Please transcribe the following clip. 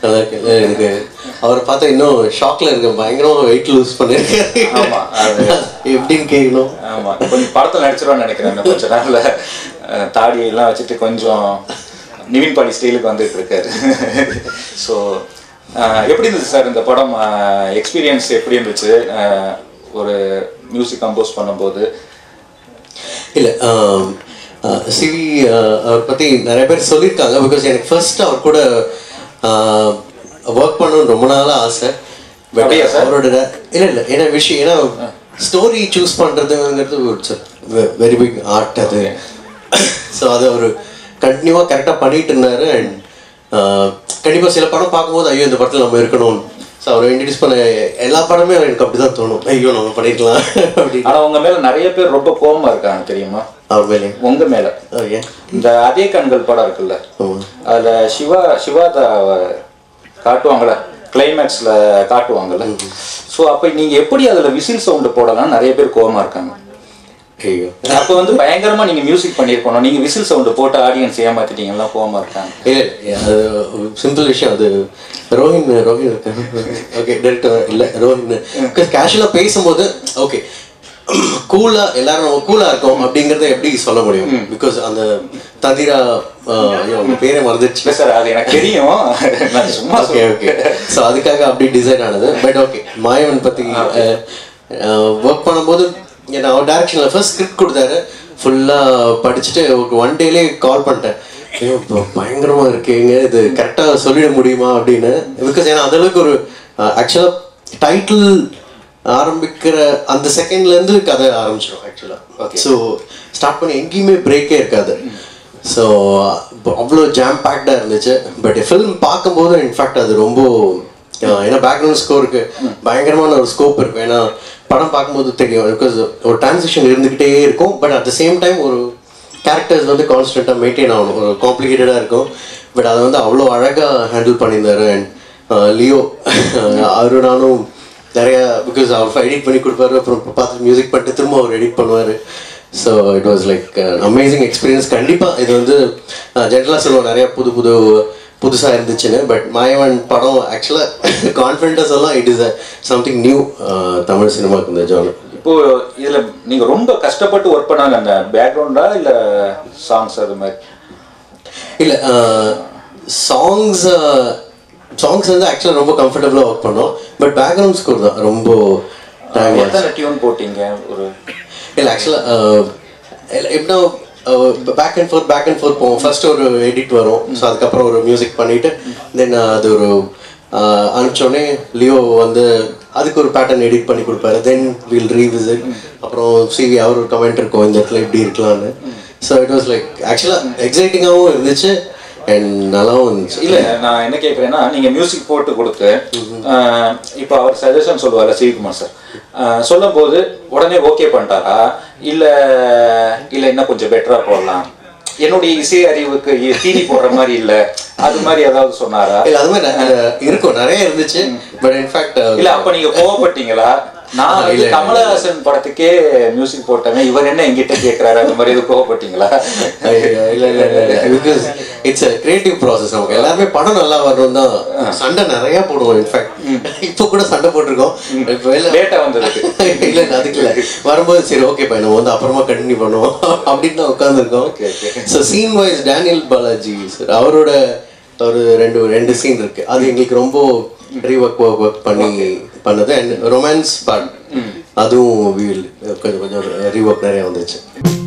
நல்லா இருக்கு. எனக்கு அவரை பார்த்தா இன்னும் ஷாக்ல இருக்கேன். பயங்கரமாக வெயிட் லூஸ் பண்ணியிருக்கேன். ஆமாம், எப்படின்னு கேட்கணும். ஆமாம், கொஞ்சம் படத்தில் நடிச்சிருவான்னு நினைக்கிறேன். கொஞ்சம் நாளில் தாடியெல்லாம் வச்சுட்டு கொஞ்சம் நிவின் பாடி ஸ்டைலுக்கு வந்துட்டு இருக்காரு. ஸோ எப்படி இருந்துச்சு சார் இந்த படம்? எக்ஸ்பீரியன்ஸ் எப்படி இருந்துச்சு ஒரு மியூசிக் கம்போஸ் பண்ணும்போது? இல்லை, சிவி அவர் பற்றி நிறைய பேர் சொல்லியிருக்காங்க. பிகாஸ் எனக்கு ஃபர்ஸ்ட் அவர் கூட ஒர்க் பண்ணணும்னு ரொம்ப நாளாக ஆசை. பட் அவரோட இல்லை ஏன்னா விஷயம், ஏன்னா ஸ்டோரி சூஸ் பண்ணுறதுங்கிறது வெரி பிக் ஆர்ட் அது. ஸோ அதை அவர் கண்டினியூவாக கரெக்டாக பண்ணிட்டு இருந்தார். அண்ட் கண்டிப்பாக சில படம் பார்க்கும்போது ஐயோ இந்த படத்தில் நம்ம இருக்கணும். ஸோ அவரை இன்ட்ரடியூஸ் பண்ண எல்லா படமே எனக்கு அப்படி தான் தோணும், ஐயோ நம்ம பண்ணிக்கலாம் அப்படின்னு. ஆனால் உங்கள் மேலே நிறைய பேர் ரொம்ப கோபமாக இருக்காங்க தெரியுமா? அவர் மேலே? உங்கள் மேலே இந்த அதே கண்கள் படம் இருக்குல்ல, அதில் சிவாதா காட்டுவாங்களே, கிளைமேக்ஸில் காட்டுவாங்கல்ல. ஸோ அப்போ நீங்கள் எப்படி அதில் விசில் சவுண்டு போடலாம் நிறைய பேர் கோபமாக இருக்காங்க. ஐயோ, அப்போ வந்து பயங்கரமாக நீங்கள் மியூசிக் பண்ணியிருக்கணும், நீங்கள் விசில் சவுண்டு போட்டு ஆடியன்ஸ் ஏமாற்றிட்டீங்கலாம் கோபமாக இருக்காங்க. இல்லை, அது சிம்பிள் விஷயம். அது ரோஹின் ஓகே டேரக்டர் இல்லை ரோஹின் கேஷுவலாக பேசும்போது ஓகே கூலாக எல்லாரும் நம்ம கூலாக இருக்கோம் அப்படிங்கிறத எப்படி சொல்ல முடியும்? பிகாஸ் அந்த தந்திரா அவங்க பேரே மறந்துச்சு சார், அது எனக்கு தெரியும். ஓகே ஓகே ஸோ அதுக்காக அப்படி டிசைன் ஆனது. பட் ஓகே, மாயவன் பற்றி ஒர்க் பண்ணும்போது ஏன்னா அவர் டேரக்ஷனில் ஃபர்ஸ்ட் ஸ்கிரிப்ட் கொடுத்தாரு. ஃபுல்லாக படிச்சுட்டு ஒரு 1 டேலே கால் பண்ணிட்டேன், ஐயோ இப்போ பயங்கரமாக இருக்கீங்க, இது கரெக்டாக சொல்லிட முடியுமா அப்படின்னு. பிகாஸ் ஏன்னா அந்தளவுக்கு ஒரு ஆக்சுவலாக டைட்டில் ஆரம்பிக்கிற அந்த செகண்ட்லேருந்து கதை ஆரம்பிச்சிடும் ஆக்சுவலாக. ஸோ ஸ்டார்ட் பண்ணி எங்கேயுமே பிரேக்கே இருக்காது. ஸோ அவ்வளோ ஜாம் பேக்டாக இருந்துச்சு. பட் ஃபிலிம் பார்க்கும்போது இன்ஃபேக்ட் அது ரொம்ப ஏன்னா பேக்ரவுண்ட் ஸ்கோருக்கு பயங்கரமான ஒரு ஸ்கோப் இருக்கும். ஏன்னா படம் பார்க்கும்போது தெரியும், பிகாஸ் ஒரு டிரான்சிஷன் இருந்துக்கிட்டே இருக்கும். But at the same time ஒரு கேரக்டர்ஸ் வந்து கான்ஸ்டண்ட்டாக மெயின்டைன் ஆகணும், ஒரு காம்ப்ளிகேட்டடாக இருக்கும். பட் அதை வந்து அவ்வளோ அழகாக ஹேண்டில் பண்ணியிருந்தாரு. அண்ட் லியோ அவரு நானும் நிறையா, பிகாஸ் அவர் எடிட் பண்ணி கொடுப்பாரு, அப்புறம் பார்த்து மியூசிக் பண்ணிட்டு திரும்ப அவர் எடிட் பண்ணுவார். So it was like amazing experience. கண்டிப்பாக இது வந்து ஜென்ரலாக சொல்லுவோம் நிறையா புதுசாக இருந்துச்சுன்னு. பட் மாயவன் படம் ஆக்சுவலாக கான்ஃபிடென்ட்டாக சொல்லலாம், it is something new Tamil சினிமாவுக்கு இந்த ஜானர். இப்போது இதில் நீங்கள் ரொம்ப கஷ்டப்பட்டு ஒர்க் பண்ணாங்க அந்த பேக்ரவுண்டா இல்லை சாங்ஸ் அது மாதிரி? இல்லை, சாங்ஸ் வந்து ஆக்சுவலாக ரொம்ப கம்ஃபர்டபுளாக ஒர்க் பண்ணோம். பட் பேக்ரவுண்ட் ஸ்கோர் தான் ரொம்ப டைம். எத்தனை டியூன் போட்டிங்க? ஒரு இல்லை ஆக்சுவலாக எப்படின்னா பேக் அண்ட் ஃபோர்த் போவோம். ஃபர்ஸ்ட் ஒரு எடிட் வரும், ஸோ அதுக்கப்புறம் ஒரு மியூசிக் பண்ணிவிட்டு தென் அது ஒரு அனுப்பிச்சோடனே லியோ வந்து அதுக்கு ஒரு பேட்டர்ன் எடிட் பண்ணி கொடுப்பாரு. Then will revisit. அப்புறம் சிவி அவர் ஒரு கமெண்ட் இருக்கும், இந்த இடத்துல இப்படி இருக்கலான்னு. ஸோ இட் வாஸ் லைக் ஆக்சுவலாக எக்ஸைட்டிங்காகவும் இருந்துச்சு அண்ட் நல்லாவும் இருந்துச்சு. இல்லை, நான் என்ன கேட்குறேன்னா, நீங்கள் மியூசிக் போட்டு கொடுத்து இப்போ அவர் சஜஷன் சொல்லுவார்ல சிவிகுமார் சார், சொல்லும் போது உடனே ஓகே பண்ணிட்டாரா இல்லை இன்னும் கொஞ்சம் பெட்டராக போடலாம், என்னுடைய இசை அறிவுக்கு தீனி போடுற மாதிரி இல்லை, அது மாதிரி ஏதாவது சொன்னாரா? இல்லை, அது மாதிரி இருக்கும், நிறைய இருந்துச்சு. பட் இன்ஃபேக்ட் இல்லை, அப்போ நீங்கள் கோவப்பட்டீங்களா? நான் கமலஹாசன் படத்துக்கே மியூசிக் போட்டேன், இவர் என்ன எங்கிட்ட கேட்குறாரு, அந்த மாதிரி எதுவும் கோவப்பட்டீங்களா? இல்லை, because it's a creative process. நமக்கு எல்லாருமே படம் நல்லா வரணும் தான் சண்டை நிறையா போடுவோம். இன்ஃபேக்ட் இப்போ கூட சண்டை போட்டிருக்கோம். இப்போ லேட்டாக வந்ததுக்கு இல்லை, அதுக்கு இல்லை, வரும்போது சரி ஓகே பை நம்ம வந்து அப்புறமா கண்டினியூ பண்ணுவோம் அப்படின்னு தான் உட்காந்துருக்கோம். So scene wise Daniel Balaji sir அவரோட ஒரு ரெண்டு சீன் இருக்குது, அது எங்களுக்கு ரொம்ப ஒர்க் பண்ணது. அண்ட் ரொமான்ஸ் பார்ட் அதுவும் கொஞ்சம் ரீஒர்க் நிறைய வந்துச்சு.